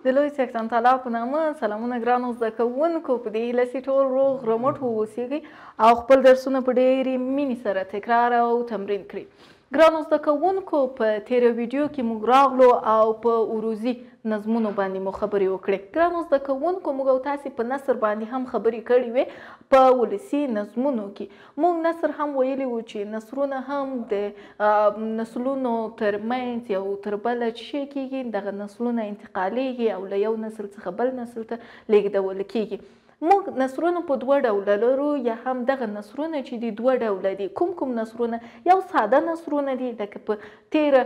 د لوی څښتن تعالی په نامه سلامونه ګرانو زده کوونکو. په دې هیله چې ټول روغ رمټ واوسیږئ او خپل درسونه په ډېرې مینې سره تکرار او تمرین کړئ. ګرانو زده کوونکو، په تېره ویډیو کې موږ راغلو او په عروضي نظمونو باندې مو خبرې وکړې. ګرانو زده کوونکو، موږ او تاسې په نثر باندې هم خبرې کړې وې. په ولسي نظمونو کې موږ نثر هم ویلي وو چې نثرونه هم د نسلونو ترمنځ یو تر بله شی کېږي، دغه نسلونه انتقالیږي او له یو نسل څخه بل نسل ته لیږدول کېږي. موږ نثرونه په دوه ډوله لرو، یا هم دغه نثرونه چې دي دوه ډوله دي. کوم نثرونه؟ یو ساده نثرونه دي، لکه په تېره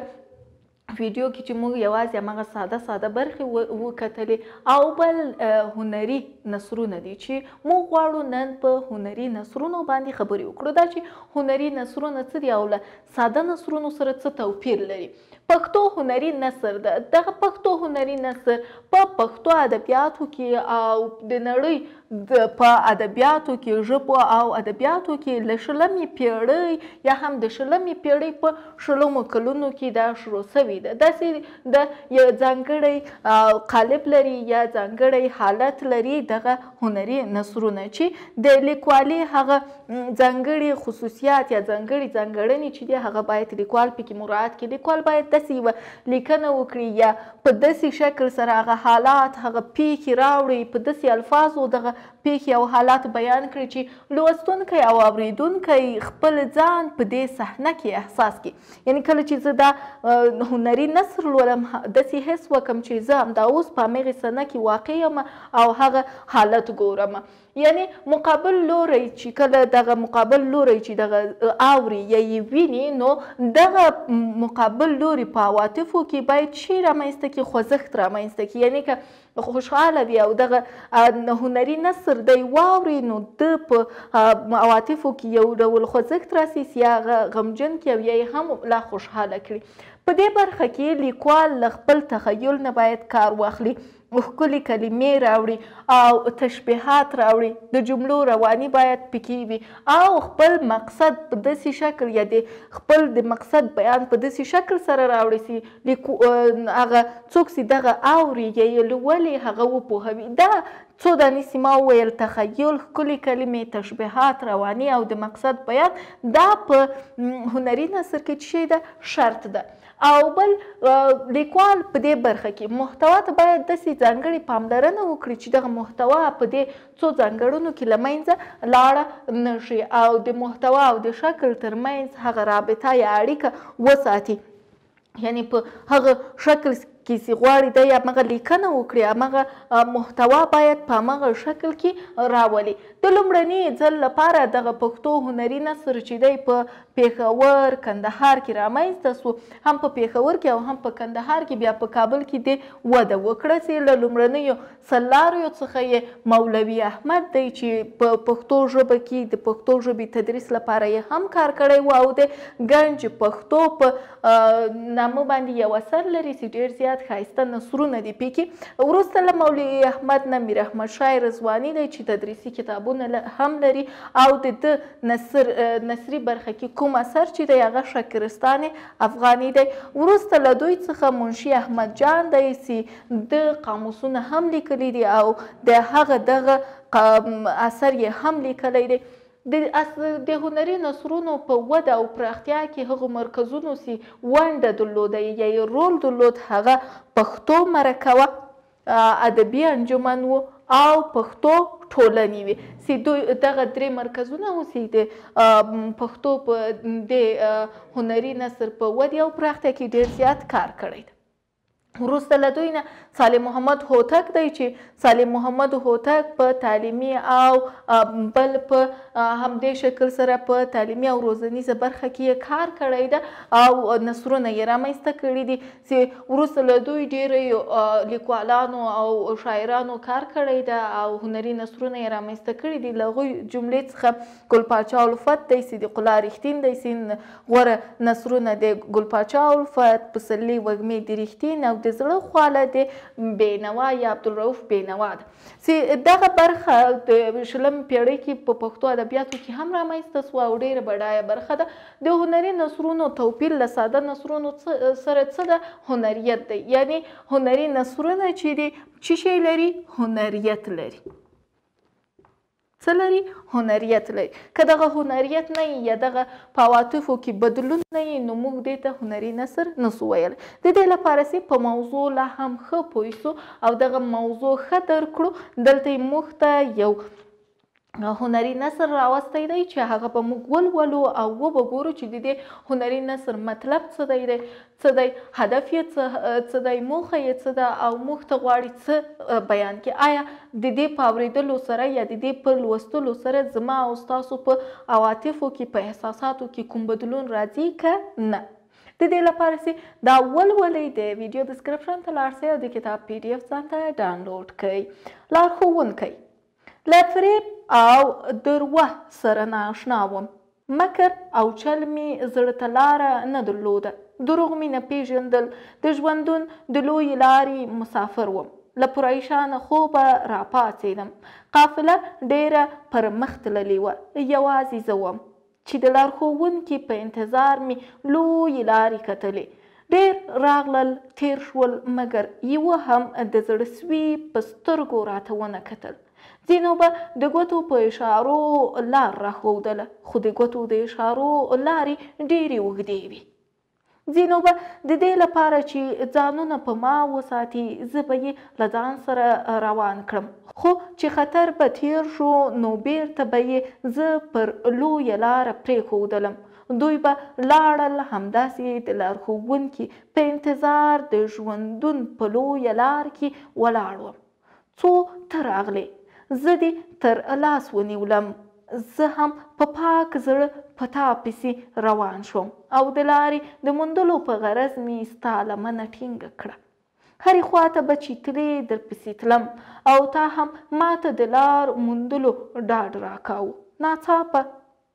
ویډیو کې چې موږ یوازې هماغه ساده برخې وکتلې، او بل هنري نثرونه دي چې موږ غواړو نن په هنري نثرونو باندې خبرې وکړو. دا چې هنري نثرونه څه دي او له ساده نثرونو سره څه توپیر لري. پښتو هنري نثر ده. دغه پښتو هنري نثر په پښتو ادبیاتو کې او د نړۍ په ادبیاتو کې، ژبو او ادبیاتو کې له 20مې پیړۍ یا هم د 20مې پیړۍ په 20مو کلونو کې دا شروع سوي ده. داسې د یو ځانګړی قالب لري یا ځانګړی حالت لري دغه هنري نثرونه، چې د لیکوالي هغه ځانګړي خصوصیات یا ځانګړنې چې دي هغه باید لیکوال پکې مراعات کړي. لیکوال باید داسې یوه لیکنه وکړي یا په داسې شکل سره هغه حالات، هغه پیښې راوړي، په داسې الفاظو دغه پیښې او حالات بیان کړي چې لوستونکی او اورېدونکی خپل ځان په دې صحنه کې احساس کړي. یعنې کله چې زه دا هنري نثر لولم، داسې حس وکړم چې زه همدا اوس په همغې صحنه کې واقع یم او هغه حالت ګورم. یعنې مقابل لوری چې کله دغه مقابل لوری چې دغه اوري یا یې ویني، نو دغه مقابل لوری په عواطفو کې باید شی رامنځته کړي، خوځښت رامنځته کړي. یعنې که خوشحاله وي او دغه هنري نثر دی واوري، نو د په عواطفو کې یو ډول خوځښت راسي، یا غمجن کړي او یا یې هم لا خوشحاله کړي. په دې برخه کې لیکوال له خپل تخیل نه باید کار واخلي، ښکلې کلمې راوړي او تشبیهات راوړي، د جملو رواني باید پکې وي، او خپل مقصد په داسې شکل یا د خپل د مقصد بیان په داسې شکل سره راوړي چې هغه څوک چې دغه اوري یا یې لولي هغه وپوهوي. دا څو دانې چې ما وویل، تخیل، ښکلې کلمې، تشبیهات، رواني او د مقصد بیان، دا په هنري نثر کې څه شی ده؟ شرط ده. او بل لیکوال په دې برخه کې محتوا ته باید داسې ځانګړې پاملرنه وکړي چې دغه محتوا په دې څو ځانګړنو کې له منځه لاړه نه شي، او د محتوا او د شکل ترمنځ هغه رابطه یا اړیکه وساتي. یعنې په هغه شکل کې چې غواړي دی همغه لیکنه وکړي، همغه محتوا باید په همغه شکل کې راولي. د لومړني ځل لپاره دغه پښتو هنري نثر چې دی په پېښور، کندهار کې رامنځته سو. هم په پېښور کې او هم په کندهار کې، بیا په کابل کې دې وده وکړه، چې له لومړنیو سلاریو څخه یې مولوي احمد دی چې په پښتو ژبه کې د پښتو ژبې تدریس لپاره یې هم کار کړی و، او د ګنج پښتو په نامه باندې یو اثر لري چې ډېر زیات ښایسته نثرونه دي پکې. وروسته له مولوي احمد نه میر احمد شاه رضواني دی چې تدریسي کتابونه هم لري، او د ده نثري برخه کې کوم اثر چې دی هغه شکرستان افغاني دی. وروسته له دوی څخه منشي احمد جان دی چې د قاموسونه هم لیکلي دي او د هغه دغه اثر یې هم لیکلی دی. د هنري نثرونو په وده او پراختیا کې هغو مرکزونو چې ونډه درلوده یا یې رول درلود، هغه پښتو مرکه وه، ادبي انجمن و او پښتو ټولنې وي، چې دوی دغه درې مرکزونه و چې د پښتو په د هنري نثر په ودې او پراختیا کې ډېر زیات کار کړی دی. وروسته له دوی نه صالح محمد هوتک دی چې صالح محمد هوتک په تعلیمي او بل په همدې شکل سره په تعلیمي او روزنیزه برخه کې کار کړی ده او نثرونه یې رامنځته کړي دي. چې وروسته له دوی ډېرو لیکوالانو او شاعرانو کار کړی ده او هنري نثرونه یې رامنځته کړي دي. له هغوی جملې څخه ګل پاچا الفت دی، صدیق الله رښتین دی، چې غوره نثرونه د ګل پاچا الفت، پسرلي وږمې د رښتین او د زړه خواله د بینوا یا عبدالرؤف بینوا ده چې دغه برخه د شلم پیړۍ کې په پښتو ادبیاتو کې هم رامنځته سوه او ډېره بډایه برخه ده د هنري نثرونو توپیر له ساده نثرونو سره څه ده هنریت دی یعنی هنري نثرونه چې دي څه شی لري هنریت لري څه لري هنریت لري که دغه هنریت نه وي یا دغه په عواطفو کې بدلون نه وي نو موږ دې ته هنري نثر نسو ویلی د دې لپاره چې په موضوع لا هم ښه پوه سو او دغه موضوع ښه درک کړو دلته یې موږ ته یو هنري نثر راوستی دی چې هغه به موږ ولولو او وبګورو چې د دې هنري نثر مطلب څه دی هدف یې څه دی موخه یې څه ده او موږ ته غواړي څه بیان کړي آیا د دې په اورېدلو سره یا د دې په لوستلو سره زما او ستاسو په عواطفو کې په احساساتو کې کوم بدلون راځي که نه د دې لپاره چې دا ولولئ د ویډیو ډسکرپشن ته لاړ شئ او د کتاب PDF ځان ته ډاونلوډ کړئ لارښوونکی له فریب او دروه سره نااشنا وم مکر او چل مې زړه ته لاره نه درلوده دروغ مې نه پیژندل د ژوندون د لویې لارې مسافر وم له پریشانه خوبه راپاڅېدم قافله ډېره پر مخ تللې وه یوازې زه وم چې د لارښوونکي په انتظار مې لویې لارې کتلې ډېر راغلل تیر شول مګر یوه هم د زړه سوي په سترګو راته ونه کتل ځینو به د ګوتو په اشارو لار راښودله خو د ګوتو د اشارو لارې ډېرې اوږدې وي ځینو به د دې لپاره چې ځانونه په ما وساتي زه به یې له ځان سره روان کړم خو چې خطر به تیر شو نو بیرته به یې زه پر لویه لاره پرېښودلم دوی به لاړل همداسې د لارښوونکي په انتظار د ژوندون په لویه لار کې ولاړ وم څو ته راغلې زه دې تر لاس ونیولم زه هم په پاک زړه په تا پسې روان شوم او د لارې د موندلو په غرض مې ستا لمنه ټینګه کړه هرې خواته به چې تلې درپسې تلم او تا هم ماته د لار موندلو ډاډ راکاوه ناڅاپه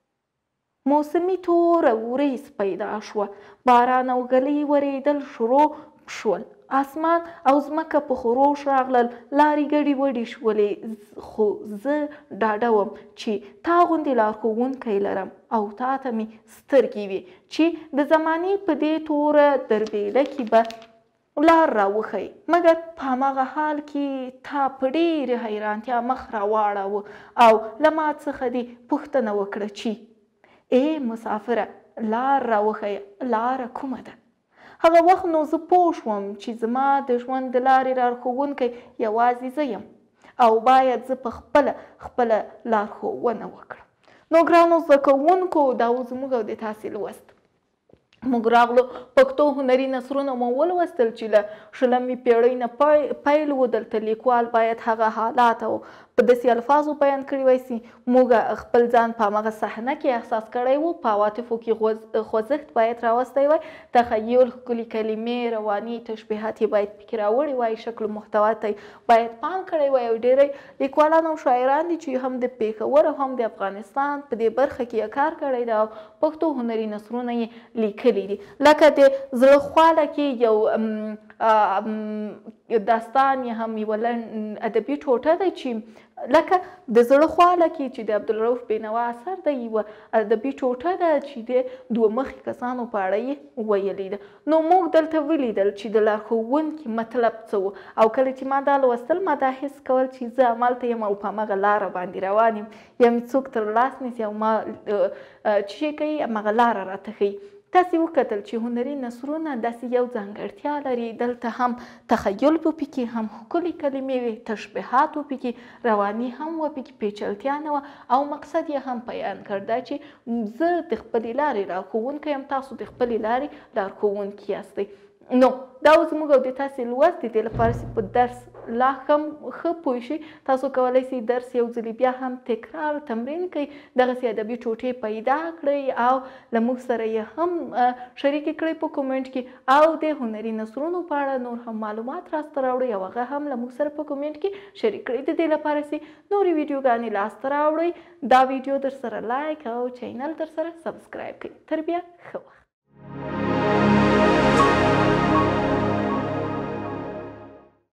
موسمي توره وریځ پیدا شوه باران او ږلۍ ورېدل شروع شول اسمان او ځمکه په خروش راغلل لارې ګډې وډې شولې خو زه ډاډه وم چې تا غوندې لارښوونکی لرم او تا ته مې سترګې وي چې د زمانې په دې توره دربېله کې به لار راوښی مګر په هماغه حال کې تا په ډېرې حیرانتیا مخ راواړاوه او له ما څخه دې پوښتنه وکړه چې ای مسافره لار راوښیه لاره کومه ده هغه وخت نو زه پوه شوم چې زما د ژوند د لارې لارښوونکی یوازې زه یم او باید زه په خپله لارښوونه وکړم نو ګرانو زده کوونکو دا و زموږ او د تاسې لوست موږ راغلو پښتو هنري نثرونه مو ولوستل چې له شلمې پیړۍ نه پیل و دلته لیکوال باید هغه حالات او په داسې الفاظو بیان کړي وای چې موږ خپل ځان په هماغه صحنه کې احساس کړی و په عواطفو کې خوځښت باید راوستی وای تخیل ښکلي کلمې رواني تشبیهات یې باید پکې راوړي وای شکل محتوا ته باید پام کړی وای او ډېری لیکوالان او شاعران دي چې هم د پېښور او هم د افغانستان په دې برخه کې کار کړی دی او پښتو هنري نثرونه یې لیکلي دي لکه د زړه خواله کې یو داستان یا هم یوه ادبي ټوټه ده چې لکه د زړه خواله کې چې د عبدالرؤف بینوا اثر ده یوه ادبي ټوټه ده چې د دوه مخي کسانو په اړه یې ویلې ده نو موږ دلته ولیدل چې د لارښوونکي مطلب څه و او کله چې ما دا لوستل ما دا حس کول چې زه همالته یم او په هماغه لاره باندې روان یم یا مې څوک تر لاس نیسي او ما چې شی کوي هماغه لاره راته ښیي تاسې وکتل چې هنري نثرونه داسې یو ځانګړتیا لري دلته هم تخیل به پکې هم ښکلې کلمې وي تشبیهات به پکې رواني هم وه پکې پیچلتیا نه وه او مقصد یې هم بیان کړ دا چې زه د خپلې لارې لارښوونکی یم تاسو د خپلې لارې لارښوونکي یاستئ نو دا و زموږ او د تاسې لوست د دې لپاره چې په درس لا هم ښه پوه شئ تاسو کولی شئ درس یو ځلې بیا هم تکرار تمرین کړئ دغسې ادبي ټوټې پیدا کړئ او له موږ سره یې هم شریکې کړئ په کومنټ کې او د هنري نثرونو په اړه نور هم معلومات راسته راوړئ او هغه هم له موږ سره په کومنټ کې شریک کړئ د دې لپاره چې نورې ویډیوګانې لاسته راوړئ دا ویډیو در سره لایک او چینل در سره سبسکرایب کړئ تر بیا ښه وخت